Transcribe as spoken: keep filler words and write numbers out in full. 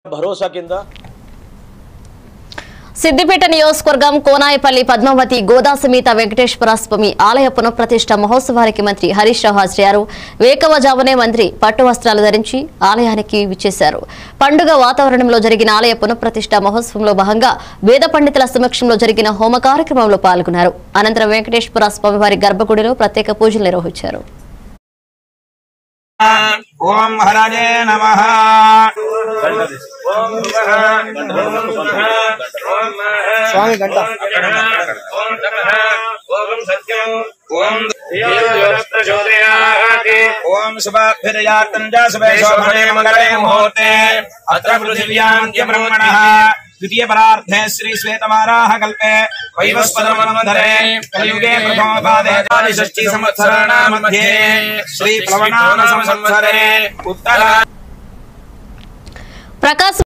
భరోసా కింద సిద్దిపేట నియోజకవర్గం కోనాయపల్లి పద్మావతి గోదా సమేత వెంకటేశ్వర స్వామి ఆలయ పునఃప్రతిష్ఠ మహోత్సవానికి మంత్రి హరీష్ రావు హాజరయ్యారు. వేకవజామునే మంత్రి పట్టు వస్త్రాలు ధరించి ఆలయానికి విచ్చేశారు. పండుగ వాతావరణంలో జరిగిన ఆలయ పునఃప్రతిష్ఠ మహోత్సవంలో భాగంగా వేద పండితుల సమక్షంలో జరిగిన హోమ కార్యక్రమంలో పాల్గొన్నారు. అనంతరం వెంకటేశ్వర స్వామి వారి గర్భగుడిలో ప్రత్యేక పూజలు నిర్వహించారు. ओम हराजे नमः स्वामी घंटा ओम नमः ओम सत्यम ओम ओम शुभाभ्युदयात्तंजा शुभे शोभने मंगले मुहूर्ते अत्र पृथिव्यां ब्रह्मणः द्वितीय परार्धे श्री श्वेतवाराह कल्पे वैवस्वतमन्वन्तरे कलियुगे प्रथमपादे षष्ठी संवत्सराणां मध्ये श्री प्लवनाम संवत्सरे उत्तर प्रकाश